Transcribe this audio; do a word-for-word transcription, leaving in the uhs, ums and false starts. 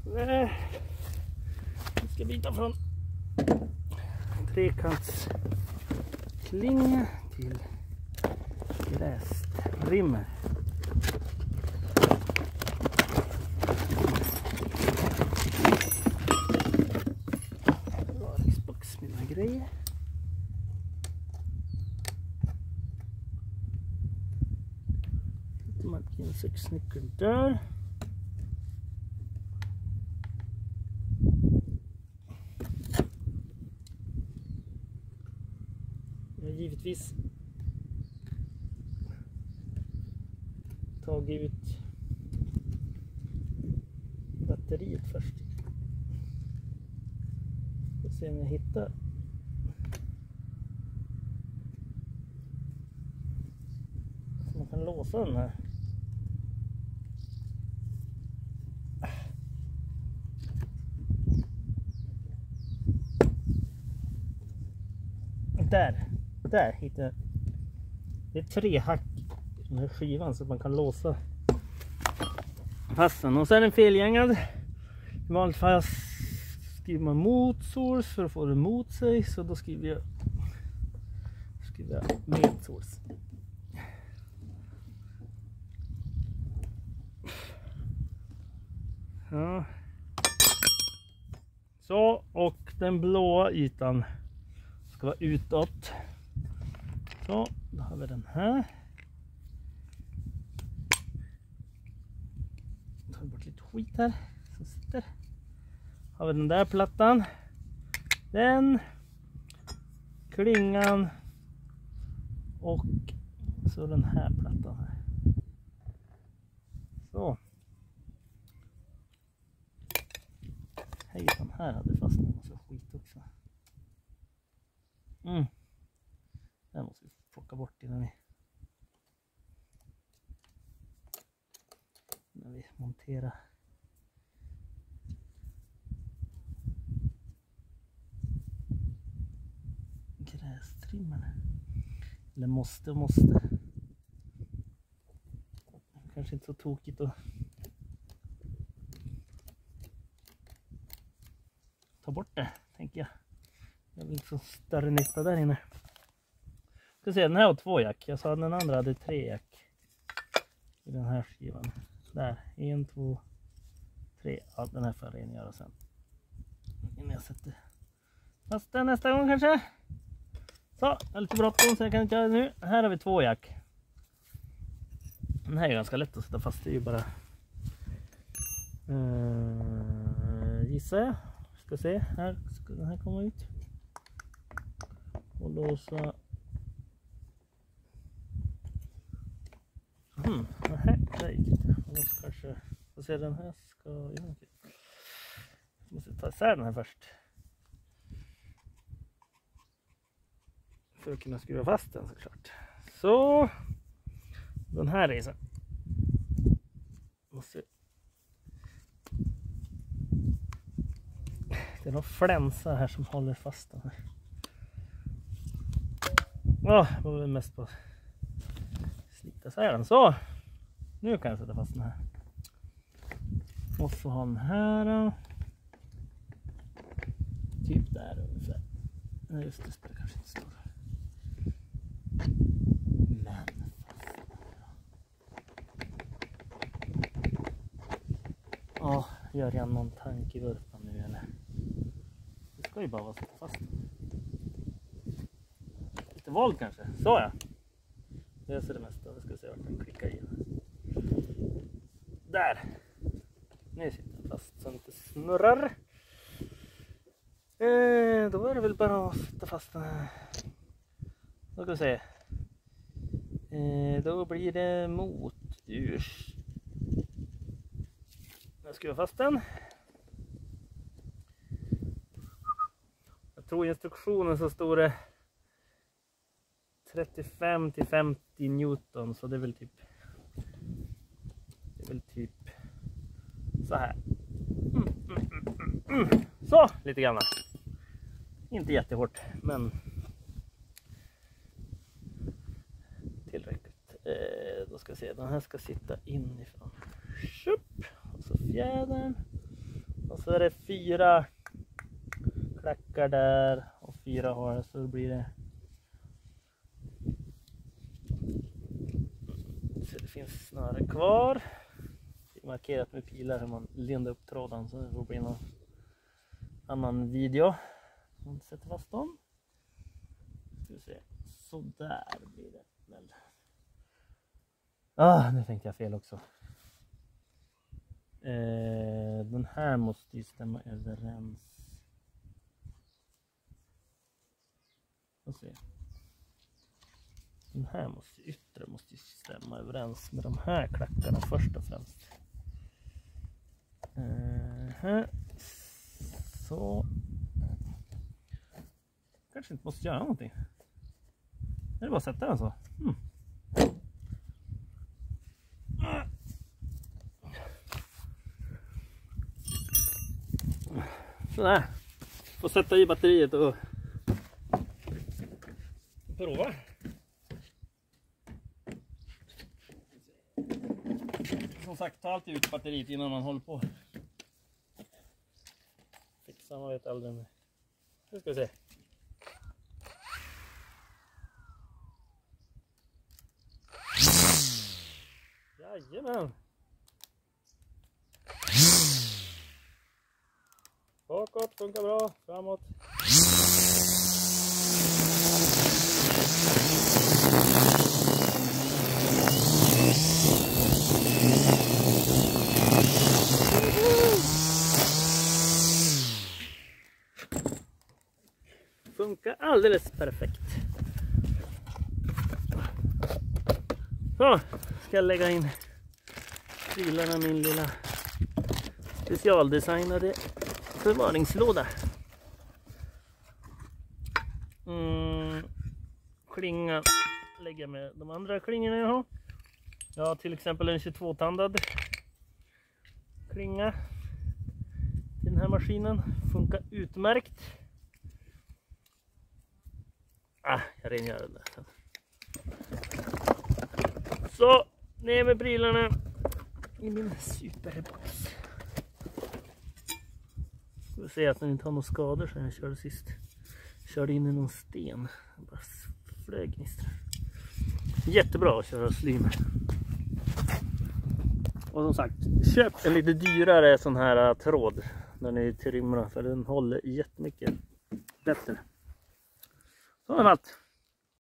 Nu ska byta från trekantsklinga till grästrimmer. Varningsbox med mina grejer. Marken sex nyckel där. Jag har givetvis tagit ut batteriet först. Får se om jag hittar. Så man kan låsa den här. Där, där hittar jag. Det är tre hack i den här skivan så att man kan låsa fast den. Och sen en felgängad. I vanligt fall skriver man mot source för att få det mot sig. Så då skriver jag, skriver jag med source. Ja. Så, och den blåa ytan ska vara utåt. Så, då har vi den här. Tar bort lite skit här som sitter. Har vi den där plattan. Den. Klingan. Och så den här plattan här. Så. Hej, den här hade fast en massa skit också. Mm. Den måste vi plocka bort innan vi, innan vi monterar. Grästrimmarna. Eller måste och måste. Kanske inte så tokigt att ta bort det, tänker jag. Jag vill inte så större nytta där inne. Ska se, den här har två jack. Jag sa att den andra hade tre jack. I den här skivan. Där, en, två, tre. Ja, den här får jag rengöra sen. Innan jag sätter fast den nästa gång kanske. Så, jag har lite bråttom så jag kan inte göra det nu. Här har vi två jack. Den här är ganska lätt att sätta fast. Det är ju bara uh, gissar jag. Ska se, här ska den här komma ut. Och låsa. Hmm, nej, det gick inte. Jag måste kanske, får se, den här ska, ja, okej. Jag måste ta isär den här först. För att kunna skruva fast den såklart. Så, den här är så. Måste. Det är några flänsar här som håller fast den här. Åh, det var väl mest på slita så här den. Så, nu kan jag sätta fast den här. Måste ha den här då. Typ där ungefär. Ja, just det, spelar kanske inte stor. Men ja, gör jag någon tankevurpa nu eller? Det ska ju bara vara sätta fast. Lite våld kanske. Så ja. Jag ser det mesta. Vi ska se vart den klickar in. Där. Nu sitter den fast så den inte snurrar. Eh, då är det väl bara att sätta fast den här. Då ska vi se. Eh, då blir det mot urs. Jag skruvar fast den. Jag tror i instruktionen så står det trettiofem till femtio newton, så det är väl typ det är väl typ så här. Mm, mm, mm, mm. Så, lite grann. Inte jättehårt, men tillräckligt. Eh, då ska vi se, den här ska sitta inifrån. Tjup. Och så fjädern. Och så är det fyra klackar där och fyra har så då blir det. Så det finns snöre kvar. Det är markerat med pilar hur man lindar upp tråden så det får bli någon annan video. Man sätter fast dem. Ska vi se. Så där blir det väl. Ah, nu tänkte jag fel också. Eh, den här måste ju stämma överens. Får se. Den här måste yttre måste ju stämma överens med de här klackarna först och främst. Eh, så. Kanske inte måste göra någonting. Det är bara att sätta den så. Mm. Sådär. Får sätta i batteriet och prova. Som sagt, ta alltid ut batteriet innan man håller på. Fixa, man vet aldrig med. Nu ska vi se. Jajamän. Bakåt funkar bra, framåt. Funkar alldeles perfekt. Så ska jag lägga in prylarna i min lilla specialdesignade förvaringslåda. Mm, klinga lägger jag med de andra klingorna jag har. Jag har till exempel en tjugotvå-tandad klinga till den här maskinen. Funkar utmärkt. Ah, jag rengör den där. Så, ner med prylarna i min superbox. Ska se att den inte har några skador sen jag körde sist. Körde in i någon sten. Bara flög gnistrar. Jättebra att köra slim. Och som sagt, köp en lite dyrare sån här tråd när ni trimmer, för den håller jättemycket bättre. Så har det varit.